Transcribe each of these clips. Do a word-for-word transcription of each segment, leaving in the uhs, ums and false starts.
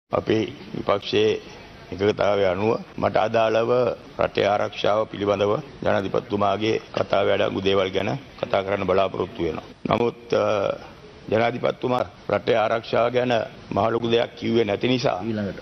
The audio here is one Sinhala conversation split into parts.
අපේ විපක්ෂයේ එකගතාවය අනුව මට අදාළව රටේ ආරක්ෂාව පිළිබඳව ජනාධිපතිතුමාගේ කතාව වැඩංගු දේවල් ගැන කතා කරන්න බලාපොරොත්තු වෙනවා. නමුත් ජනාධිපතිතුමා රටේ ආරක්ෂාව ගැන මහ ලොකු දෙයක් කිව්වේ නැති නිසා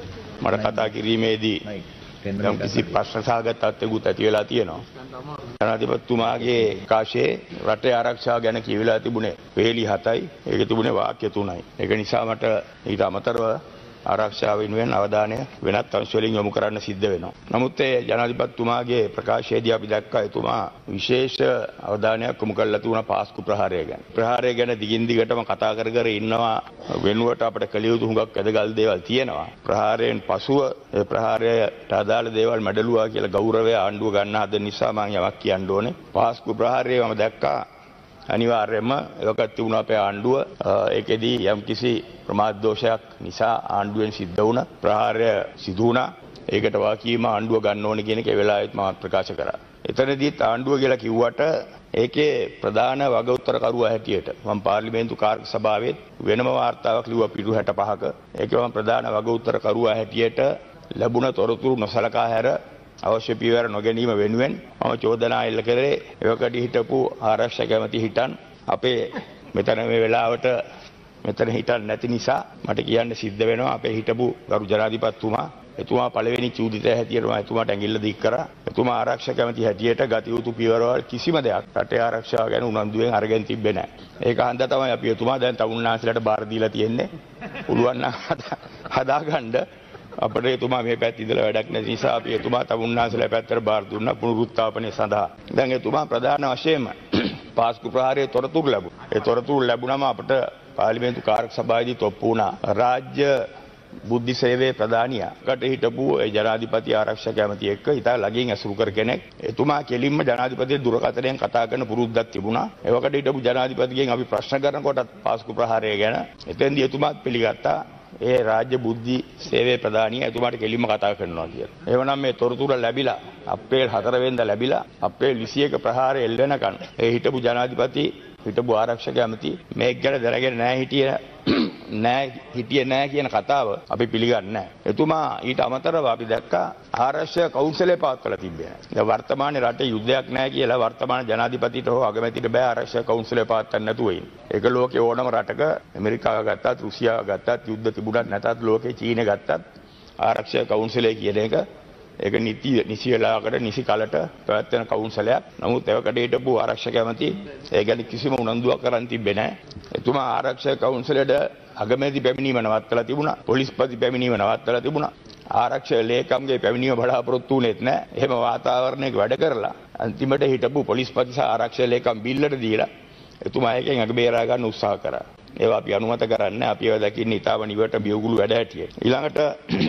මට කතා කිරීමේදී යම් කිසි ප්‍රශ්න සහගත තත්ත්වයකට ඇති වෙලා තියෙනවා. ජනාධිපතිතුමාගේ කාශයේ රටේ ආරක්ෂාව ගැන කියවිලා තිබුණේ වේලි හතයි, ඒකේ තිබුණේ වාක්‍ය තුනයි. ඒක නිසා මට ඊට අමතරව ආරක්ෂාව වෙනුවෙන් අවධානය වෙනත් අංශ වලින් යොමු කරන්න සිද්ධ වෙනවා. නමුත් ඒ ජනාධිපතිතුමාගේ ප්‍රකාශයේදී අපි දැක්කා එතුමා විශේෂ අවධානයක් යොමු කරලා තිබුණා පාස්කු ප්‍රහාරය ගැන. ප්‍රහාරය ගැන දිගින් දිගටම කතා කර කර ඉන්නවා වෙනුවට අපිට කළ යුතු හුඟක් වැදගත් දේවල් තියෙනවා. ප්‍රහාරයෙන් පසුව ඒ ප්‍රහාරයට අදාළ දේවල් මැඩලුවා කියලා ගෞරවය ආණ්ඩුව ගන්න හදන නිසා මම යමක් කියන්න ඕනේ. පාස්කු ප්‍රහාරය මම දැක්කා අනිවාර්යයෙන්ම ඒකත් තිබුණා අපේ ආණ්ඩුව. ඒකෙදී යම්කිසි ප්‍රමාද දෝෂයක් නිසා ආණ්ඩුවෙන් සිද්ධ වුණ ප්‍රහාරය සිදු වුණා. ඒකට වාකීම ආණ්ඩුව ගන්න ඕනේ කියන එක ඒ වෙලාවෙත් මම ප්‍රකාශ කරා. එතනදීත් ආණ්ඩුව කියලා කිව්වට ඒකේ ප්‍රධාන වග උත්තරකරුවා හැටියට මම පාර්ලිමේන්තු කාර්ය සභාවේ වෙනම වාර්තාවක් ලිව්වා පිටු හැටපහක. ඒකේ මම ප්‍රධාන වග උත්තරකරුවා හැටියට ලැබුණ තොරතුරු නොසලකා හැර අවශ්‍ය පියවර නොගැනීම වෙනුවෙන් මම චෝදනා එල්ල කරේ එවකට හිටපු ආරක්ෂක ඇමති හිටන් අපේ මෙතන මේ වෙලාවට මෙතන හිටන් නැති නිසා මට කියන්න සිද්ධ වෙනවා අපේ හිටපු ගරු ජනාධිපතිතුමා එතුමා පළවෙනි චූදිතය හැටියට මම එතුමාට ඇඟිල්ල දික් කරා. එතුමා ආරක්ෂක ඇමති හැටියට ගත යුතු පියවරවල කිසිම දෙයක් රටේ ආරක්ෂාව ගැන උනන්දුවෙන් අරගෙන තිබ්බේ නැහැ. ඒක හන්දා තමයි අපි එතුමා දැන් තමුන්නාන්සලට බාර දීලා තියෙන්නේ. පුළුවන් නම් හදාගන්න අපිට එතුමා මේ පැත්ත ඉඳලා වැඩක් නැති නිසා අපි එතුමා තමුන්නාන්සලා පැත්තට බාර දුන්නා පුනරුත්ථාපනය සඳහා. දැන් එතුමා ප්‍රධාන වශයෙන්ම පාස්කු ප්‍රහාරයේ තොරතුරු ලැබුණා. ඒ තොරතුරු ලැබුණාම අපිට පාර්ලිමේන්තු කාර්ය සභාවේදී තොප්පු වුණා. රාජ්‍ය බුද්ධි සේවයේ ප්‍රධානියාකට හිටපු ඒ ජනාධිපති ආරක්ෂක ඇමති එක්ක ඉතා ළඟින් ඇසුරු කර කෙනෙක්. එතුමා කෙලින්ම ජනාධිපතිගේ දුරකථනයෙන් කතා කරන පුරුද්දක් තිබුණා. ඒවකට හිටපු ජනාධිපතිගෙන් අපි ප්‍රශ්න කරනකොටත් පාස්කු ප්‍රහාරය ගැන එතෙන්දී එතුමාත් පිළිගත්තා. ඒ රාජ්‍ය බුද්ධි සේවයේ ප්‍රධානියා එතුමාට කෙලින්ම කතා කරනවා කියලා. එවනම් මේ තොරතුරු ලැබිලා අප්‍රේල් හතර වෙනිදා ලැබිලා අප්‍රේල් විසි එක ප්‍රහාරය එල්ල වෙනකන් ඒ හිටපු ජනාධිපති හිටපු ආරක්ෂක ඇමති මේක ගැන දැනගෙන නැහැ හිටියේ නෑ හිටියේ නෑ කියන කතාව අපි පිළිගන්නේ නැහැ. එතුමා ඊට අමතරව අපි දැක්කා ආරක්ෂක කවුන්සිලේ පවත්වලා තිබ්බේ නැහැ. දැන් වර්තමානයේ රටේ යුද්ධයක් නැහැ කියලා වර්තමාන ජනාධිපතිට හෝ අගමැතිට බෑ ආරක්ෂක කවුන්සිලේ පවත්වන්න නැතුව ඉන්න. ඒක ලෝකේ ඕනම රටක ඇමරිකාව ගත්තත් රුසියාව ගත්තත් යුද්ධ තිබුණත් නැතත් ලෝකේ චීනය ගත්තත් ආරක්ෂක කවුන්සිලේ කියන එක ඒක නිති නිසි වෙලාවකට නිසි කලට පැවැත්වෙන කවුන්සිලයක්. නමුත් ඒවකට හිටපු ආරක්ෂක ඇමති ඒ ගැන කිසිම උනන්දුවක් කරන් තිබ්බේ නැහැ. එතුමා ආරක්ෂක කවුන්සිලයට අගමැති පැමිණීම නවත්තලා තිබුණා. පොලිස්පති පැමිණීම නවත්තලා තිබුණා. ආරක්ෂක ලේකම්ගේ පැමිණීම බලාපොරොත්තු වුණෙත් නැහැ. එහෙම වාතාවරණයක වැඩ කරලා අන්තිමට හිටපු පොලිස්පති සහ ආරක්ෂක ලේකම් බිල්ලට දීලා එතුමා එකෙන් අග බේරා ගන්න උත්සාහ කරා. ඒවා අපි අනුමත කරන්නේ අපි ඒවා දකින්නේ ඊටම නිවට බියුගුළු වැඩ හැටියට. ඊළඟට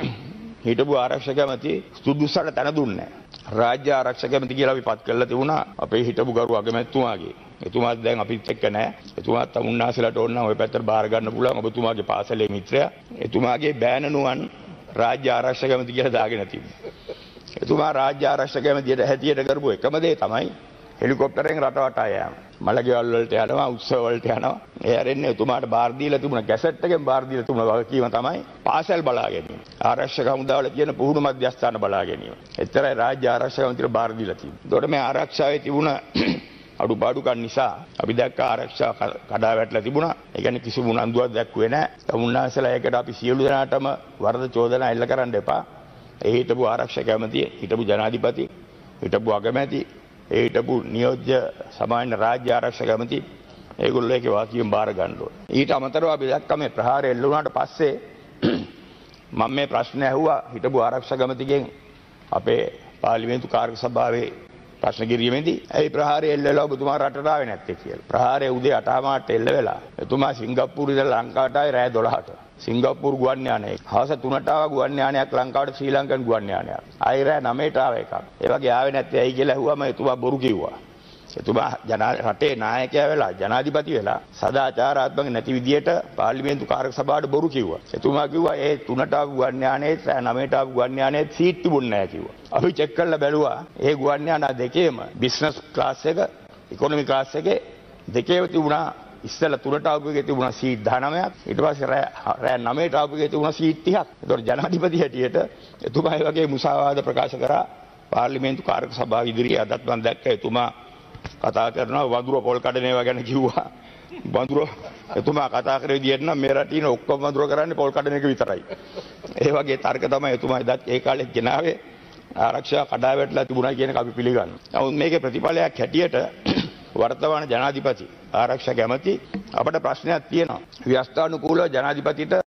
හිටපු ආරක්ෂක ඇමති සුදුසුසට තැන දුන්නේ නැහැ. රාජ්‍ය ආරක්ෂක ඇමති කියලා අපි පත් කරලා තිබුණා අපේ හිටපු ගරු අගමැතිතුමාගේ. එතුමාත් දැන් අපිත් එක්ක නැහැ. එතුමාත් තමුන්නාසලට ඕන නම් ওই පැත්තට බාර ගන්න පුළුවන්. ඔබතුමාගේ පාසලේ මිත්‍රයා. එතුමාගේ බෑනනුවන් රාජ්‍ය ආරක්ෂක ඇමති කියලා දාගෙන තිබුණා. එතුමා රාජ්‍ය ආරක්ෂක ඇමතියට හැටියට කරපු එකම දේ තමයි හෙලිකොප්ටරෙන් රට වටා යෑම. මළගෙවල් වලට යනවා, උත්සව වලට යනවා. ඒ හැරෙන්නේ එතුමාට බාර දීලා තිබුණ කැසට් එකෙන් බාර දීලා තිබුණ වගකීම තමයි පාසල් බලා ගැනීම. ආරක්ෂක හමුදාවල තියෙන පුහුණු මධ්‍යස්ථාන බලා ගැනීම. එතරම් රාජ්‍ය ආරක්ෂක ඇමතිට බාර දීලා තිබුණා. ඒකට මේ ආරක්ෂාවේ තිබුණ අඩුපාඩුකම් නිසා අපි දැක්ක ආරක්ෂා කඩා වැටලා තිබුණා. ඒ කියන්නේ කිසිම උනන්දුවක් දැක්ුවේ නැහැ. තමුන්නාසලා ඒකට අපි සියලු දෙනාටම වරද චෝදනා එල්ල කරන්න එපා. ඒ හිටපු ආරක්ෂක ඇමතිය, හිටපු ජනාධිපති, හිටපු අගමැති, ඒ හිටපු නියෝජ්‍ය සමාන රාජ්‍ය ආරක්ෂක ඇමති ඒගොල්ලෝ ඒකේ වාසියෙන් බාර ගන්න ඕනේ. ඊට අමතරව අපි දැක්කා මේ ප්‍රහාරය එල්ල වුණාට පස්සේ මම මේ ප්‍රශ්න ඇහුවා හිටපු ආරක්ෂක ඇමතිගෙන් අපේ පාර්ලිමේන්තු කාර්ය සභාවේ ප්‍රශ්න කිරීමේදී ඇයි ප්‍රහාරය එල්ල වෙලා ඔබතුමා රටට ආවේ නැත්තේ කියලා. ප්‍රහාරය උදේ අට මාට එල්ල වෙලා එතුමා සිංගප්පූරු ඉඳලා ලංකාවට ආවේ රෑ දොළහට. සිංගප්පූරු ගුවන් යානයක. හවස තුනට ආව ගුවන් යානයක් ලංකාවට ශ්‍රී ලංකන් ගුවන් යානයක්. ආයි රෑ නවයට ආව එකක්. ඒ වගේ ආවේ නැත්තේ ඇයි කියලා ඇහුවම එතුමා බොරු කිව්වා. එතුමා ජනා රටේ නායකයා වෙලා ජනාධිපති වෙලා සදාචාරාත්මක නැති විදියට පාර්ලිමේන්තු කාර්ය සභාවට බොරු කිව්වා. එතුමා කිව්වා ඒ තුනට ආව ගුවන් යානයේ නවයට ආව ගුවන් යානයේ සීට් තිබුණේ නැහැ කිව්වා. අපි චෙක් කරලා බැලුවා ඒ ගුවන් යාන දෙකේම බිස්නස් ක්ලාස් එක, ඉකොනොමි ක්ලාස් එකේ දෙකේම තිබුණා ඉස්සෙල්ලා තුනට ආපු එකේ තිබුණා සීට් දහනවයක්. ඊට පස්සේ රෑ රෑ නවයට ආපු එකේ තිබුණා සීට් තිහක්. ඒතකොට ජනාධිපති හැටියට එතුමා ඒ වගේ මුසාවාද ප්‍රකාශ කරා පාර්ලිමේන්තු කාර්ක සභාව ඉදිරියේ. අදත් මම දැක්ක එතුමා කතා කරනවා වඳුර පොල් කඩන ඒවා ගැන කිව්වා. වඳුර එතුමා කතා කරේ විදියට නම් මේ රටින ඔක්කොම වඳුර කරන්නේ පොල් කඩන එක විතරයි. ඒ වගේ තර්ක තමයි එතුමා එදත් ඒ කාලේ ගෙනාවේ. ආරක්ෂා කඩා වැටලා තිබුණා කියන එක අපි පිළිගන්නවා. නමුත් මේකේ ප්‍රතිඵලයක් හැටියට වර්තමාන ජනාධිපති ආරක්ෂක ඇමති අපට ප්‍රශ්නයක් තියෙනවා. ව්‍යවස්ථානුකූලව ජනාධිපතිට